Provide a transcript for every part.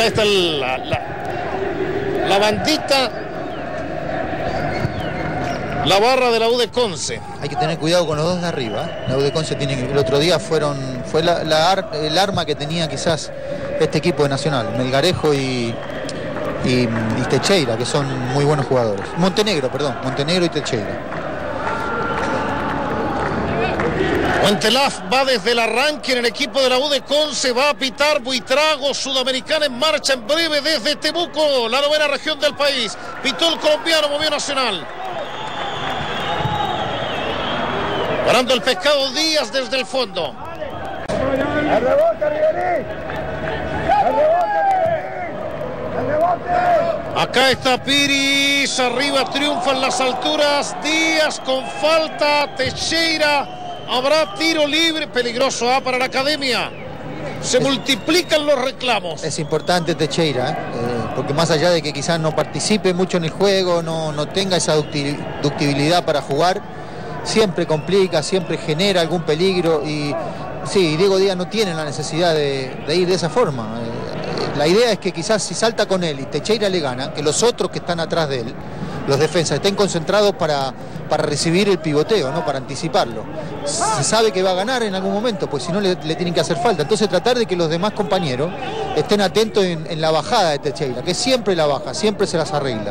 está la bandita, la barra de la U de Conce. Hay que tener cuidado con los dos de arriba. La U de Conce el otro día fue el arma que tenía quizás este equipo de Nacional, Melgarejo y Teixeira, que son muy buenos jugadores. Montenegro y Teixeira. Huentelaf va desde el arranque en el equipo de la U de Conce, va a pitar Buitrago, Sudamericana en marcha en breve desde Temuco, la novena región del país. Pitó el colombiano, movió Nacional. Parando el Pescado Díaz desde el fondo. ¡El rebote, Riverí! ¡El rebote! Acá está Piris, arriba triunfa en las alturas, Díaz con falta, Teixeira, habrá tiro libre, peligroso para la Academia. Se multiplican los reclamos. Es importante Teixeira, porque más allá de que quizás no participe mucho en el juego, no tenga esa ductibilidad para jugar, siempre complica, siempre genera algún peligro y sí, Diego Díaz no tiene la necesidad de ir de esa forma. La idea es que quizás si salta con él y Teixeira le gana, que los otros que están atrás de él, los defensas, estén concentrados para recibir el pivoteo, ¿no? Para anticiparlo. Se sabe que va a ganar en algún momento, pues si no le tienen que hacer falta. Entonces tratar de que los demás compañeros estén atentos en la bajada de Teixeira, que siempre la baja, siempre se las arregla.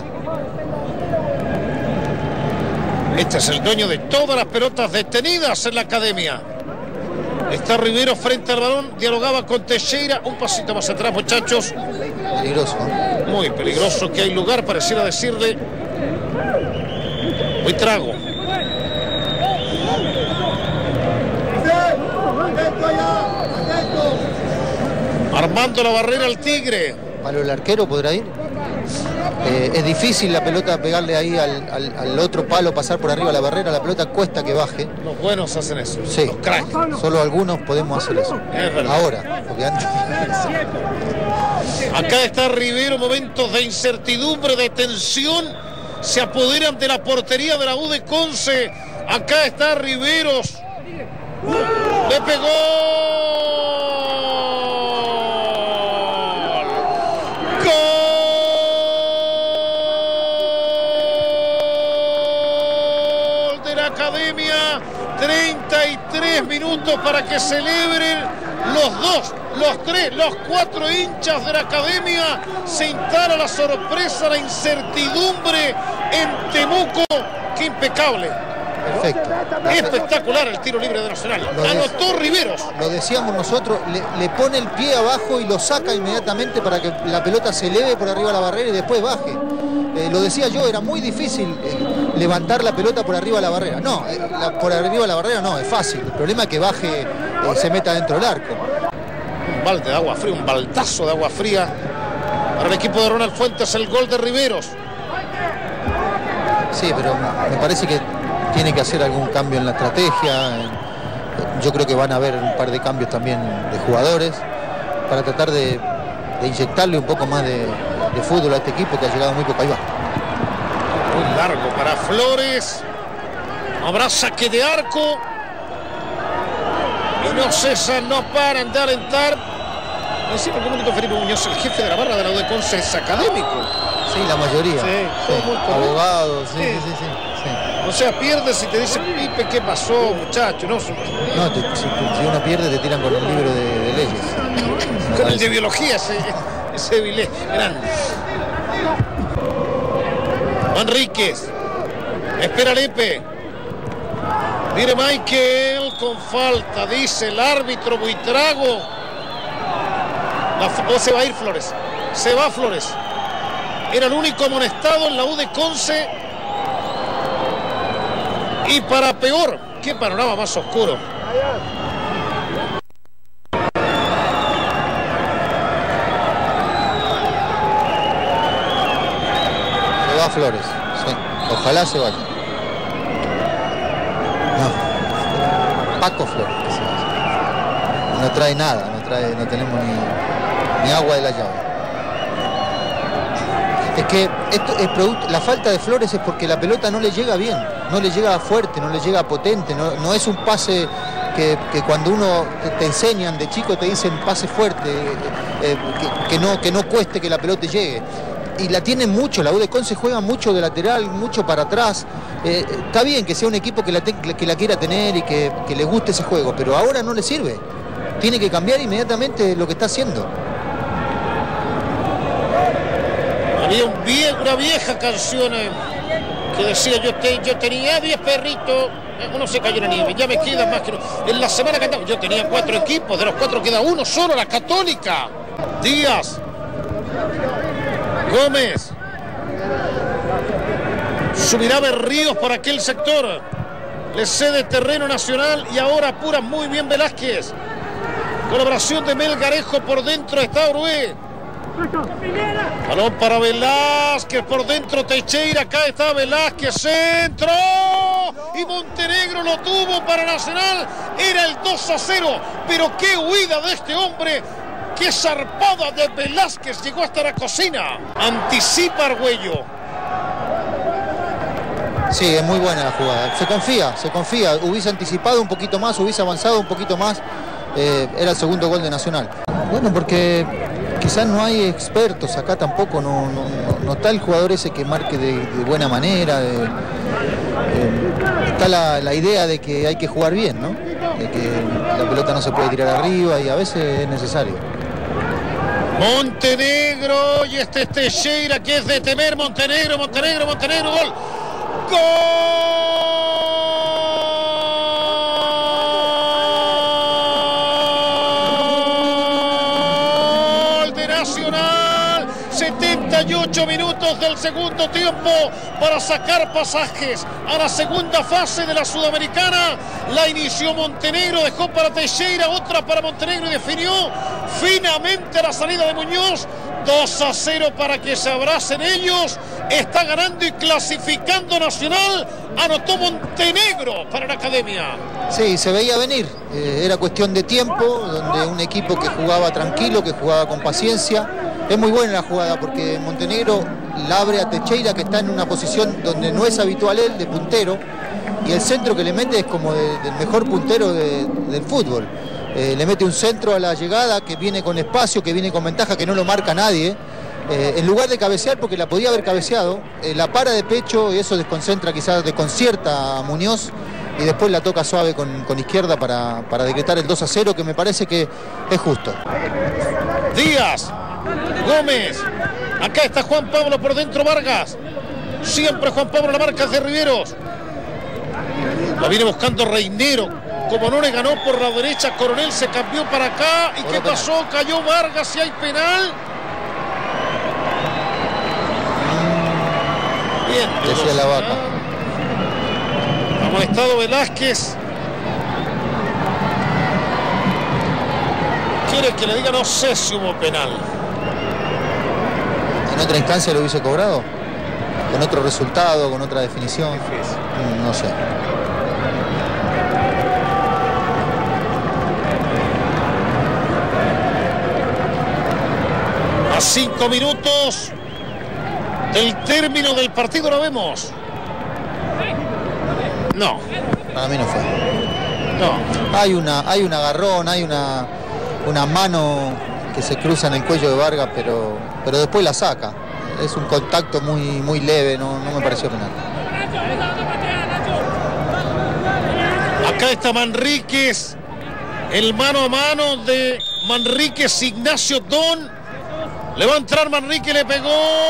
Este es el dueño de todas las pelotas detenidas en la Academia. Está Rivero frente al balón, dialogaba con Teixeira, un pasito más atrás, muchachos. Peligroso. Muy peligroso, que hay lugar, pareciera decirle. Buitrago. Armando la barrera al Tigre. ¿Para el arquero podrá ir? Es difícil la pelota pegarle ahí al otro palo, pasar por arriba de la barrera, la pelota cuesta que baje. Los buenos hacen eso, sí, los cracks. Solo algunos podemos hacer eso. Ahora, porque antes... Acá está Rivero, momentos de incertidumbre, de tensión, se apoderan de la portería de la U de Conce. Acá está Riveros, le pegó. Academia, 33 minutos para que celebren los 4 hinchas de la Academia. Se instala la sorpresa, la incertidumbre en Temuco. ¡Qué impecable! Perfecto. Espectacular el tiro libre de Nacional. Anotó Riveros. Lo decíamos nosotros, le pone el pie abajo y lo saca inmediatamente para que la pelota se eleve por arriba de la barrera y después baje. Lo decía yo, era muy difícil levantar la pelota por arriba de la barrera. No, por arriba de la barrera no, es fácil. El problema es que baje, se meta dentro del arco. Un balde de agua fría, un baldazo de agua fría para el equipo de Ronald Fuentes, el gol de Riveros. Sí, pero me parece que tiene que hacer algún cambio en la estrategia. Yo creo que van a haber un par de cambios también de jugadores para tratar de inyectarle un poco más de fútbol a este equipo que ha llegado muy poco. Ahí va. Muy largo para Flores. Habrá saque de arco. Y no cesan, no paran de alentar. Encima el comunicó Felipe Muñoz, el jefe de la barra de la U de Conce, es académico. Sí, la mayoría. Sí. Abogados, sí. O sea, pierdes y te dicen, Pipe, ¿qué pasó, muchacho? No, si uno pierde te tiran con el libro de leyes. Con el de biología, ese bilé grande. Manríquez. Espera Lepe. Mire Michael con falta, dice el árbitro Buitrago. O se va a ir Flores. Se va Flores. Era el único amonestado en la U de Conce. Y para peor, qué panorama más oscuro. Se va Flores, sí. Ojalá se vaya. No. Paco Flores. No trae nada, no tenemos ni agua de la llave. Es que la falta de Flores es porque la pelota no le llega bien, no le llega fuerte, no le llega potente, no es un pase que cuando uno te enseñan de chico te dicen pase fuerte. que no cueste que la pelota llegue. Y la tienen mucho, la U de Conce juega mucho de lateral, mucho para atrás. Está bien que sea un equipo que la quiera tener y que le guste ese juego, pero ahora no le sirve. Tiene que cambiar inmediatamente lo que está haciendo. Había una vieja canción que decía yo tenía 10 perritos. Uno se cayó en la nieve, ya me queda más que no. En la semana que andaba, yo tenía 4 equipos, de los 4 queda uno solo, la Católica. Díaz, Gómez, subirá Berríos por aquel sector, le cede terreno Nacional y ahora apura muy bien Velázquez. Colaboración de Melgarejo, por dentro está Orué. Balón para Velázquez, por dentro Teixeira, acá está Velázquez, centro, y Montenegro lo tuvo para Nacional, era el 2-0, pero qué huida de este hombre, qué zarpada de Velázquez, llegó hasta la cocina, anticipa Argüello. Sí, es muy buena la jugada, se confía, hubiese anticipado un poquito más, hubiese avanzado un poquito más, era el segundo gol de Nacional. Bueno, porque quizás no hay expertos acá tampoco, no está el jugador ese que marque de buena manera, está la idea de que hay que jugar bien, ¿no? De que la pelota no se puede tirar arriba y a veces es necesario. Montenegro, y este es Teixeira, que es de temer. Montenegro, gol. ¡Gol de Nacional! 78 minutos del segundo tiempo para sacar pasajes a la segunda fase de la Sudamericana. La inició Montenegro, dejó para Teixeira, otra para Montenegro y definió finamente la salida de Muñoz. 2-0 para que se abracen ellos. Está ganando y clasificando Nacional. Anotó Montenegro para la Academia. Sí, se veía venir. Era cuestión de tiempo, donde un equipo que jugaba tranquilo, que jugaba con paciencia. Es muy buena la jugada porque Montenegro la abre a Teixeira, que está en una posición donde no es habitual él, de puntero. Y el centro que le mete es como del mejor puntero del fútbol. Le mete un centro a la llegada que viene con espacio, que viene con ventaja, que no lo marca nadie. En lugar de cabecear, porque la podía haber cabeceado, la para de pecho y eso desconcentra, quizás desconcierta a Muñoz, y después la toca suave con izquierda para decretar el 2-0, que me parece que es justo. Díaz, Gómez, acá está Juan Pablo, por dentro Vargas, siempre Juan Pablo, la marca de Riveros, la viene buscando Reinero. Como no le ganó por la derecha, Coronel se cambió para acá. ¿Y qué pasó? Cayó Vargas y hay penal. Bien. Decía la vaca. Amonestado Velázquez. Quiere que le diga, no sé si hubo penal. ¿En otra instancia lo hubiese cobrado? ¿Con otro resultado? ¿Con otra definición? No sé. A 5 minutos del término del partido lo vemos. No. Para mí no fue. No. Hay un agarrón, hay una mano que se cruza en el cuello de Vargas, pero después la saca. Es un contacto muy leve, no me pareció penal. Acá está Manríquez. El mano a mano de Manríquez, Ignacio Don. Le va a entrar Manrique, le pegó.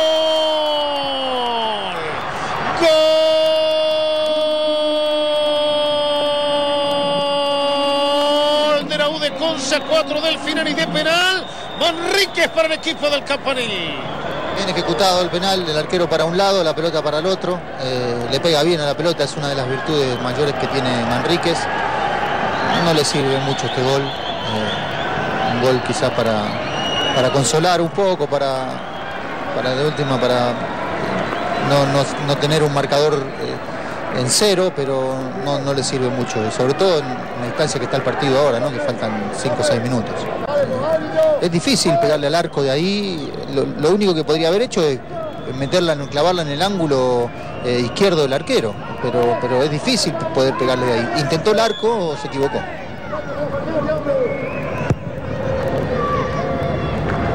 Gol de la U de Conce, 4 del final y de penal. Manríquez para el equipo del Campanil. Bien ejecutado el penal, el arquero para un lado, la pelota para el otro. Le pega bien a la pelota, es una de las virtudes mayores que tiene Manríquez. No le sirve mucho este gol. Un gol quizás para consolar un poco, para de última, para no tener un marcador en cero, pero no le sirve mucho, sobre todo en la instancia que está el partido ahora, ¿no? Que faltan 5 o 6 minutos. Es difícil pegarle al arco de ahí, lo único que podría haber hecho es clavarla en el ángulo izquierdo del arquero, pero es difícil poder pegarle de ahí. Intentó el arco, se equivocó.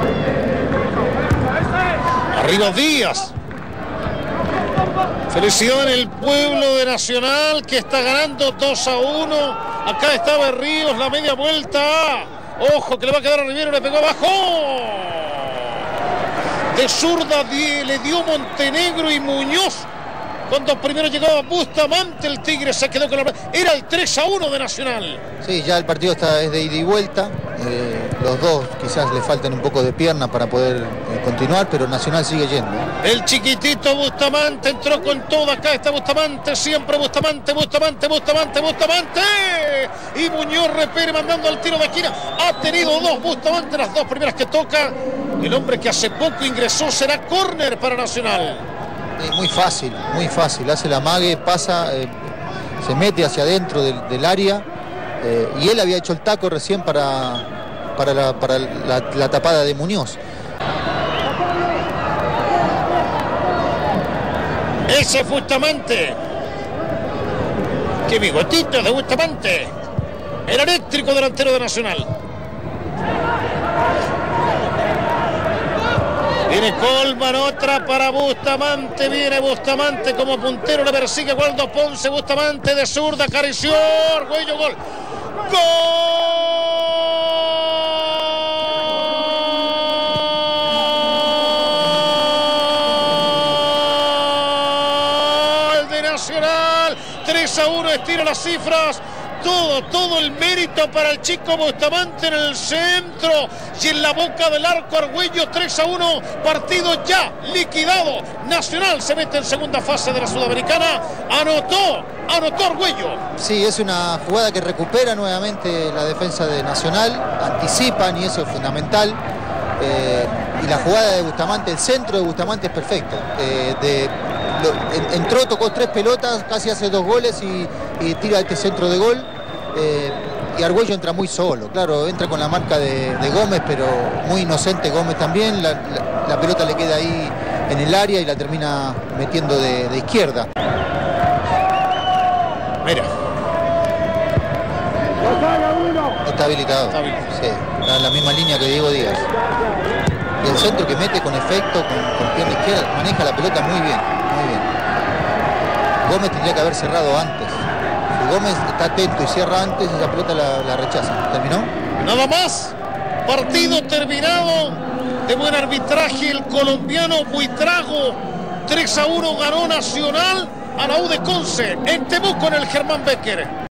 Arriba Díaz. Felicidad en el pueblo de Nacional, que está ganando 2-1. Acá está Berríos, la media vuelta. Ojo que le va a quedar a Rivero, le pegó abajo. De zurda le dio Montenegro y Muñoz. Cuando primero llegaba Bustamante, el Tigre se quedó con la... Era el 3-1 de Nacional. Sí, ya el partido es de ida y vuelta. Los dos quizás le faltan un poco de pierna para poder continuar, pero Nacional sigue yendo. El chiquitito Bustamante entró con todo. Acá está Bustamante, siempre Bustamante. Y Muñoz repere mandando al tiro de esquina. Ha tenido dos Bustamante, las dos primeras que toca. El hombre que hace poco ingresó será córner para Nacional. Muy fácil, hace la amague, pasa, se mete hacia adentro del área, y él había hecho el taco recién para la tapada de Muñoz. Ese es Bustamante. Qué bigotito de Bustamante. El eléctrico delantero de Nacional. Viene Colman, otra para Bustamante. Viene Bustamante como puntero. Le persigue Waldo Ponce. Bustamante de zurda, acarició. Argüello, gol. ¡Gol de Nacional! 3-1, estira las cifras. Todo el mérito para el chico Bustamante en el centro y en la boca del arco. Argüello. 3-1, partido ya liquidado. Nacional se mete en segunda fase de la Sudamericana. Anotó Argüello. Sí, es una jugada que recupera nuevamente la defensa de Nacional, anticipan y eso es fundamental. Y la jugada de Bustamante, el centro de Bustamante es perfecto. Entró, tocó 3 pelotas, casi hace 2 goles y tira este centro de gol. Y Argüello entra muy solo, claro, entra con la marca de Gómez, pero muy inocente Gómez también. La pelota le queda ahí en el área y la termina metiendo de izquierda. Mira. Está habilitado. Sí, está en la misma línea que Diego Díaz. Y el centro que mete con efecto, con pierna izquierda, maneja la pelota muy bien. Gómez tendría que haber cerrado antes. Si Gómez está atento y cierra antes, esa pelota la rechaza. ¿Terminó? Nada más. Partido terminado. De buen arbitraje el colombiano Buitrago. 3-1 ganó Nacional a la U de Conce. En Temuco, en el Germán Becker.